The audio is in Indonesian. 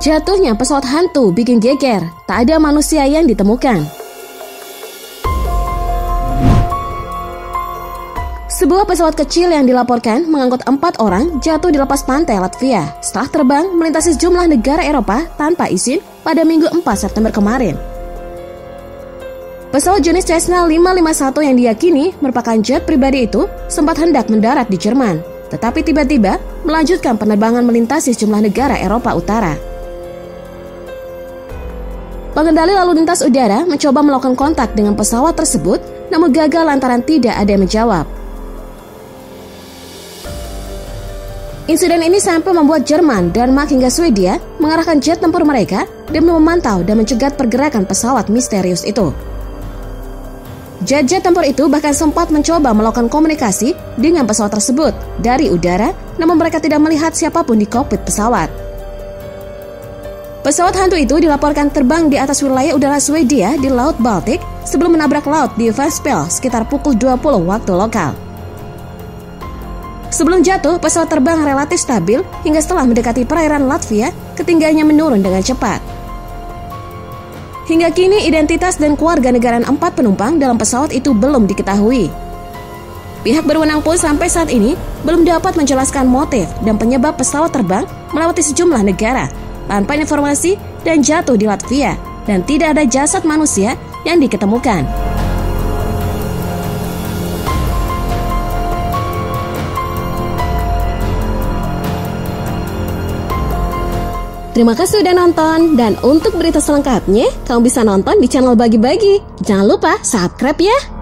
Jatuhnya pesawat hantu bikin geger, tak ada manusia yang ditemukan. Sebuah pesawat kecil yang dilaporkan mengangkut 4 orang jatuh di lepas pantai Latvia setelah terbang melintasi sejumlah negara Eropa tanpa izin pada Minggu 4 September kemarin. Pesawat jenis Cessna 551 yang diyakini merupakan jet pribadi itu sempat hendak mendarat di Jerman, tetapi tiba-tiba melanjutkan penerbangan melintasi sejumlah negara Eropa Utara. Pengendali lalu lintas udara mencoba melakukan kontak dengan pesawat tersebut, namun gagal lantaran tidak ada yang menjawab. Insiden ini sampai membuat Jerman, Denmark hingga Swedia mengarahkan jet tempur mereka demi memantau dan mencegat pergerakan pesawat misterius itu. Jet-jet tempur itu bahkan sempat mencoba melakukan komunikasi dengan pesawat tersebut dari udara, namun mereka tidak melihat siapapun di kokpit pesawat. Pesawat hantu itu dilaporkan terbang di atas wilayah udara Swedia di Laut Baltik sebelum menabrak laut di Ventspils sekitar pukul 20 waktu lokal. Sebelum jatuh, pesawat terbang relatif stabil hingga setelah mendekati perairan Latvia, ketinggiannya menurun dengan cepat. Hingga kini, identitas dan kewarganegaraan 4 penumpang dalam pesawat itu belum diketahui. Pihak berwenang pun sampai saat ini belum dapat menjelaskan motif dan penyebab pesawat terbang melewati sejumlah negara tanpa informasi dan jatuh di Latvia, dan tidak ada jasad manusia yang diketemukan. Terima kasih sudah nonton, dan untuk berita selengkapnya, kamu bisa nonton di channel Bagi-Bagi. Jangan lupa subscribe ya!